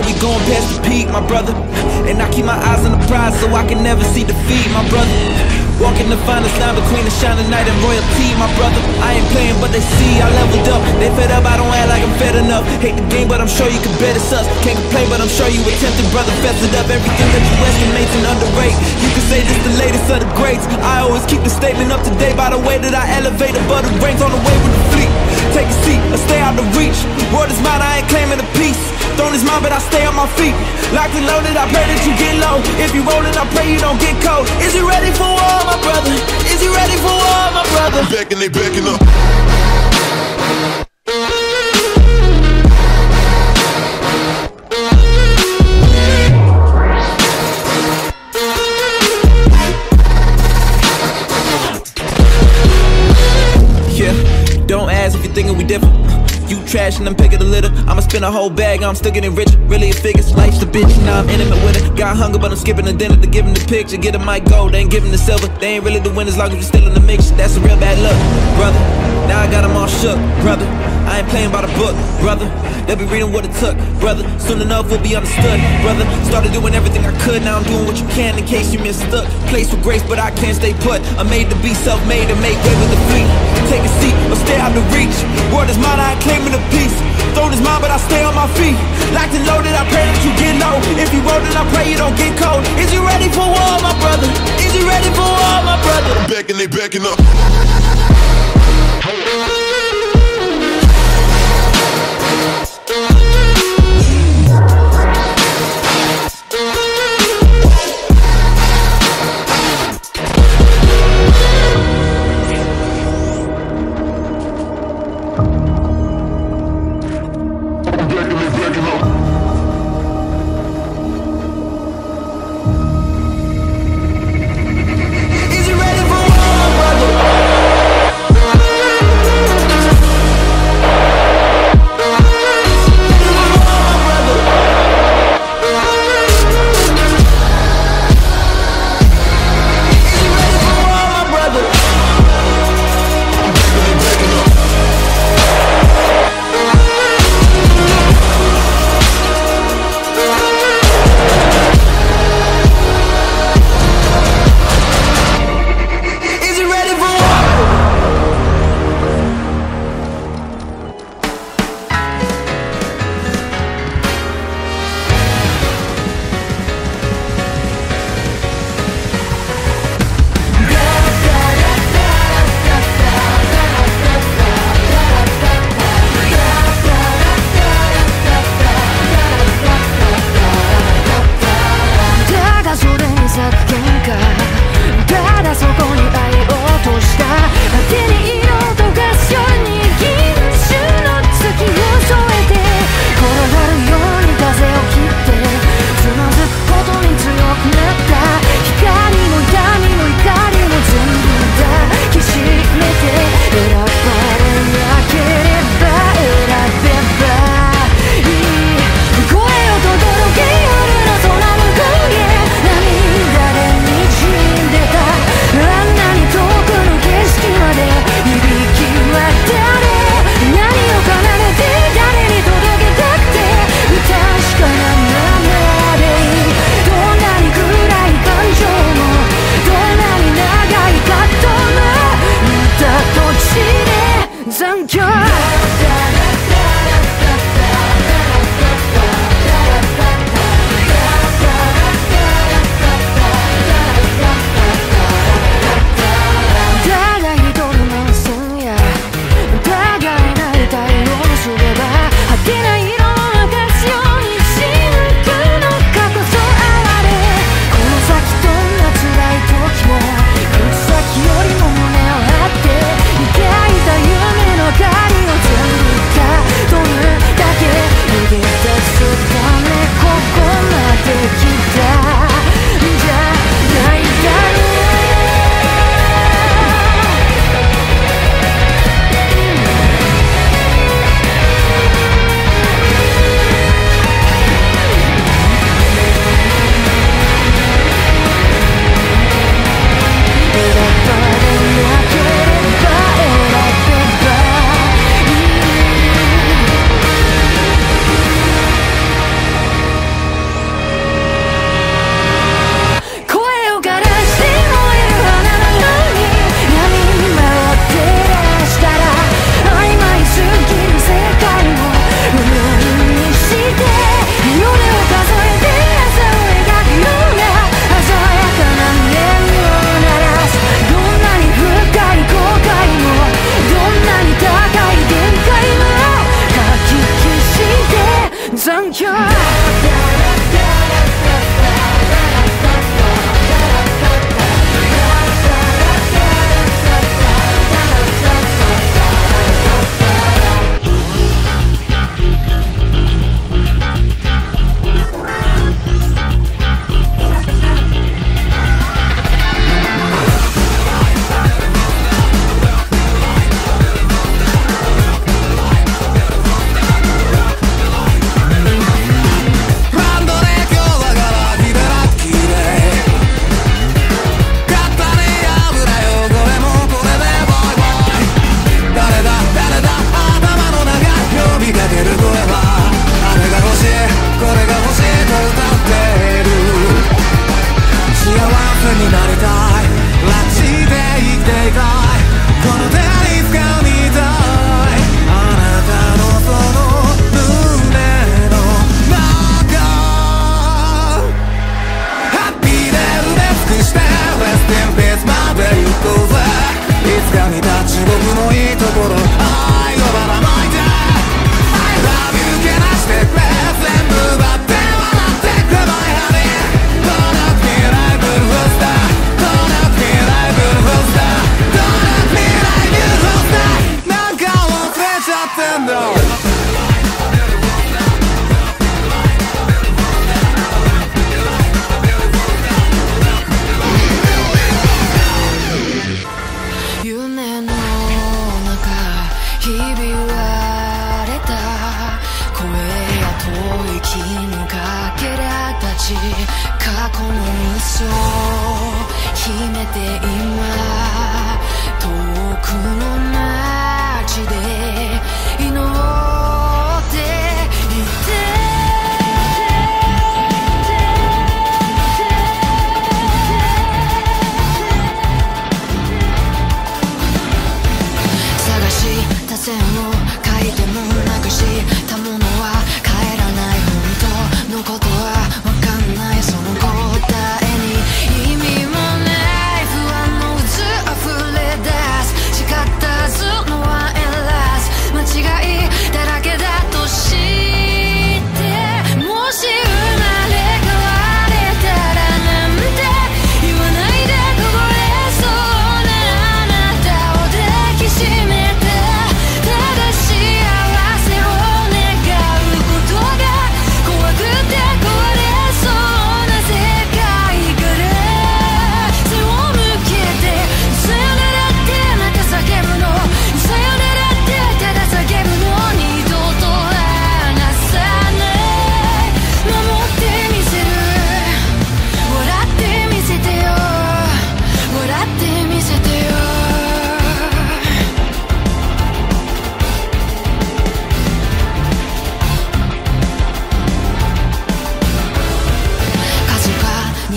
we going past the peak, my brother. And I keep my eyes on the prize so I can never see defeat, my brother. Walking the finest line between the shining night and royalty, my brother. I ain't playing but they see I leveled up. They fed up, I don't act like I'm fed enough. Hate the game but I'm sure you can bet it's us. Can't complain but I'm sure you attempted, brother. Fess it up, everything that you estimate and underrate. You can say this the latest of the greats. I always keep the statement up to date by the way that I elevate above the ranks. On the way with the fleet, take a seat or stay out of reach. Word is mine, I ain't claiming a piece. Throne is mine but I stay on my feet. Locked and loaded, I pray that you get low. If you rollin', I pray you don't get cold. Is you ready for war, my brother? Is you ready for war, my brother? Backing, they backing up. Yeah, don't ask if you're thinking we different. You trash and I'm picking the litter. I'ma spend a whole bag, I'm still getting richer. Really it figures, life's the bitch, now I'm intimate with it. Got hunger but I'm skipping the dinner to give him the picture. Get him my gold, they ain't giving the silver. They ain't really the winners long as you still in the mix. That's a real bad luck, brother. Now I got them all shook, brother. I ain't playing by the book, brother. They'll be reading what it took, brother. Soon enough we'll be understood, brother. Started doing everything I could, now I'm doing what you can in case you mistook. Place with grace but I can't stay put. I'm made to be self-made and make way with the fleet. Take a seat or stay out of reach. Word is mine, I ain't claiming a piece. Throne is mine but I stay on my feet. Locked and loaded, I pray that you get low. If you rollin', I pray you don't get cold. Is you ready for war, my brother? Is you ready for war, my brother? Backing, they backing up.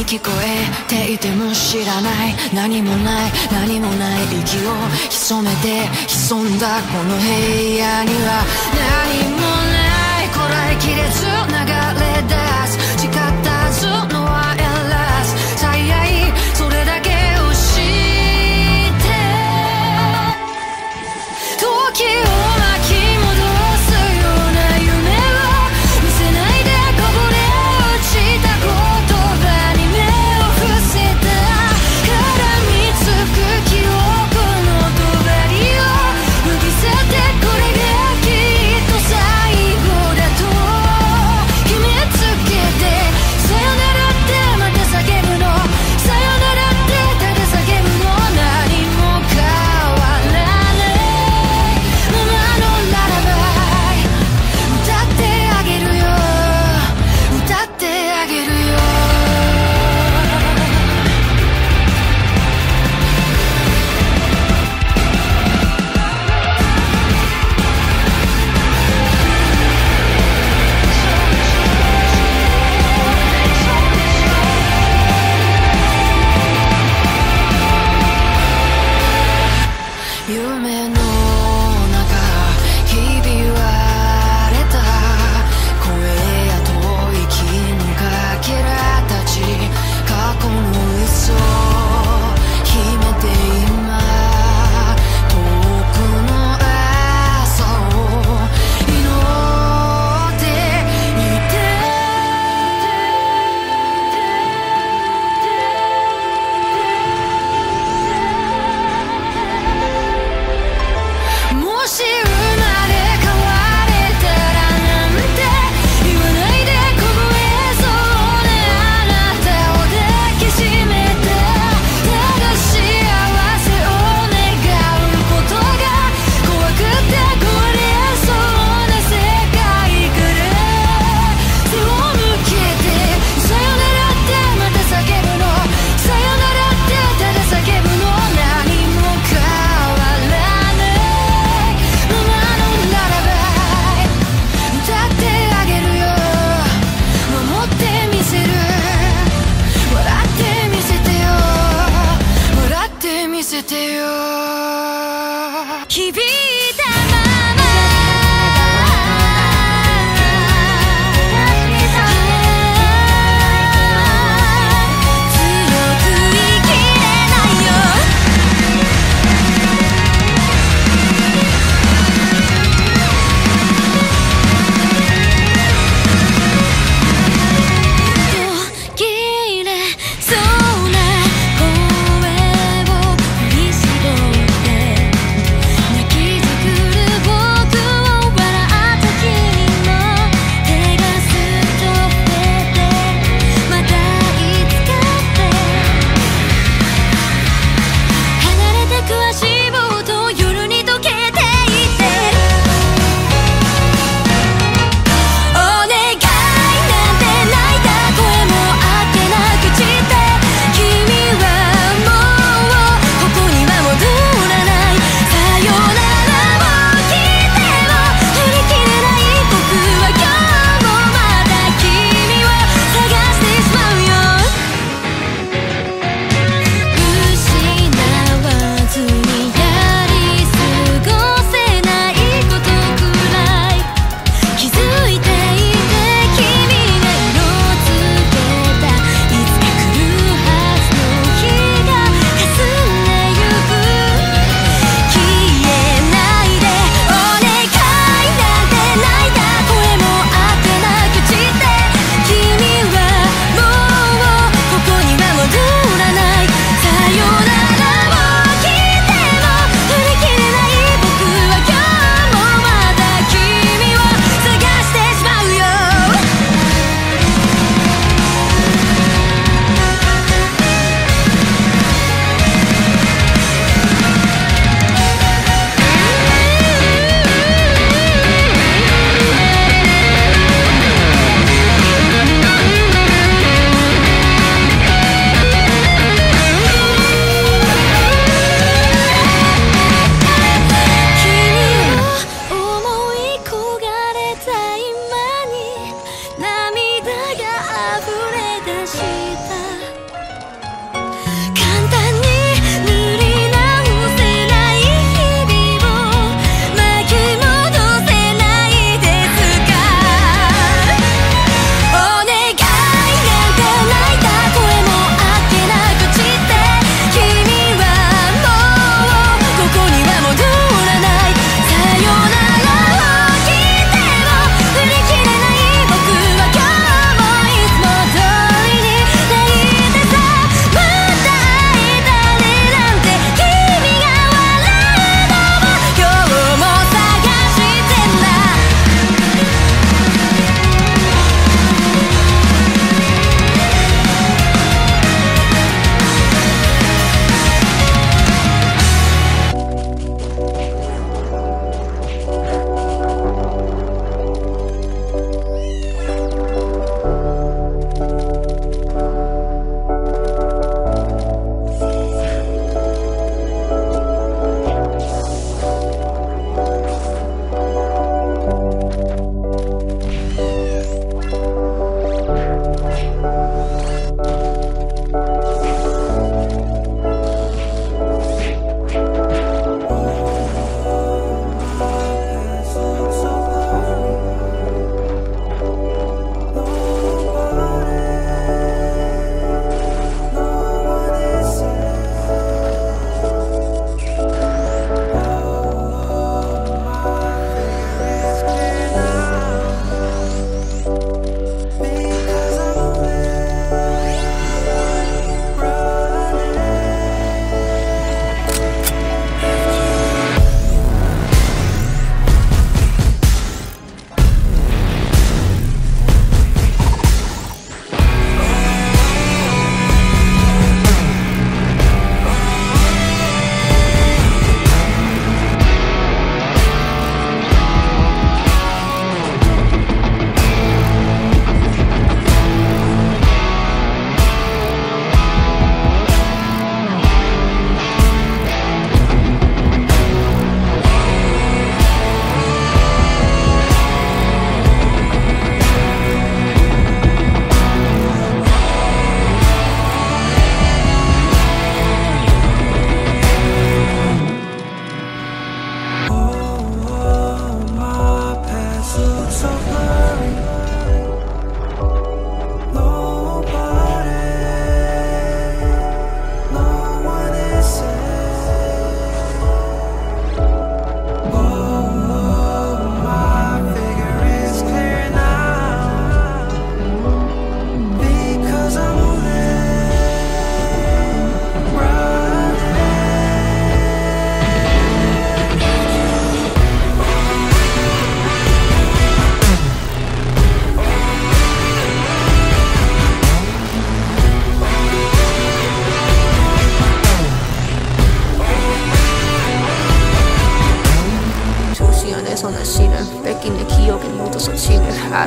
に聞こえていても知らない、何もない何もない息を潜めて潜んだこの部屋には何もない、こらえきれず流れ出す誓ったはずのワイヤレス最愛、それだけを知って時を巻き戻すような夢を見せないで、こぼれ落ちた言葉に目を伏せた、絡みつく記憶の帳を脱ぎ捨て、これがきっと最後だと決めつけて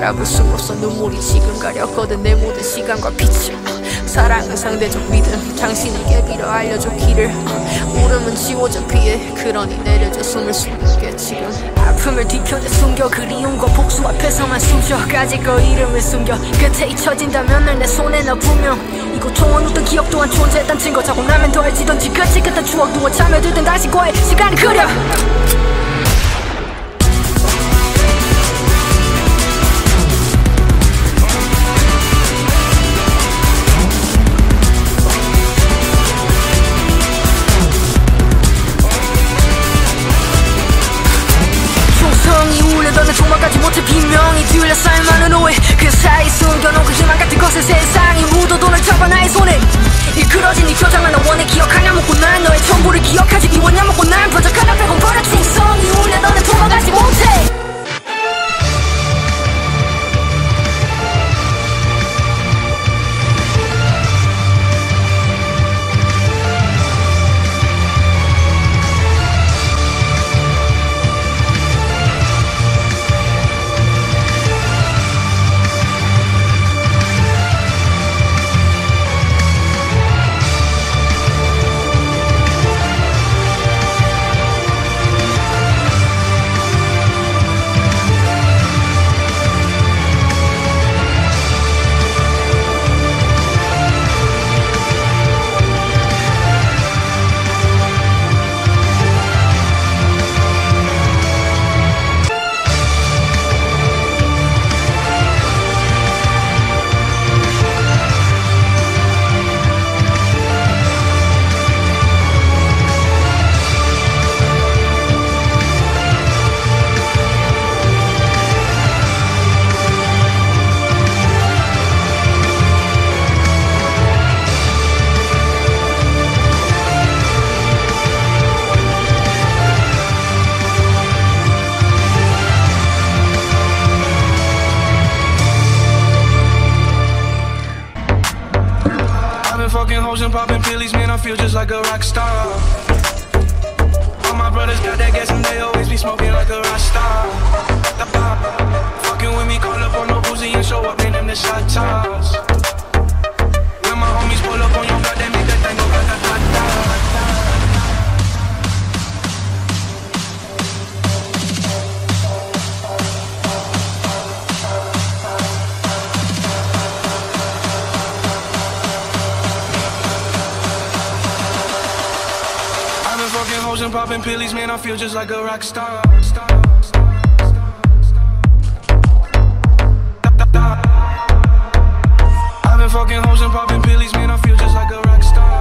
바라볼 수 없어 눈물이 지금 가렸거든 내 모든 시간과 빛을 사랑은 상대적 믿음 당신에게 빌어 알려줘 길을 울음은 지워져 피해 그러니 내려줘 숨을 숨게 지금 아픔을 뒤편에 숨겨 그리움과 복수 앞에서만 숨쉬어 가지고 이름을 숨겨 끝에 잊혀진다면 널 내 손에 넣어 분명 이 고통은 어떤 기억 또한 존재했단 증거 자고 나면 더 알지던지 끔찍했던 추억 두어 참여들던 당신과의 시간이 그려 도망가지 못해 비명이 들려 쌓인 많은 오해 그 사이 숨겨놓은 그 희망 같은 것을 세상이 묻어도 널 잡아 나의 손에 이끌어진 이 표정만 너 원해 기억하냐 묻고 난 너의 전부를 기억하지 미웠냐 묻고 난 번쩍 하나 빼고 버려진 성이 울려 너는 도망가지 못해 Fucking hoes and popping pillies, man, I feel just like a rock star. All my brothers got that gas and they always be smoking like a rock star. Fucking with me, call up on no Uzi and show up, man, them the shot toss. When my homies pull up on your block, they make that thing go grata-ta-ta. Fucking hoes and popping pillies, man, I feel just like a rock star. I've been fucking hoes and popping pillies, man, I feel just like a rock star.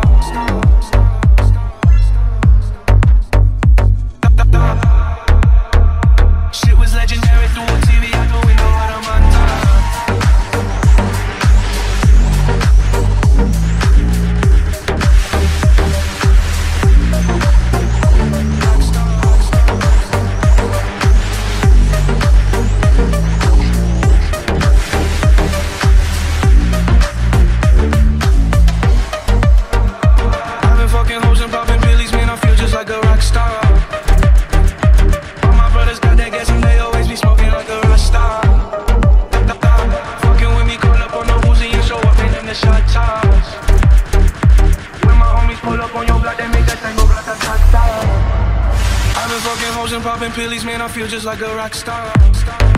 Shit was legendary through a TV out the window out of my time. I've been fucking hoes and popping pillies, man, I feel just like a rock star.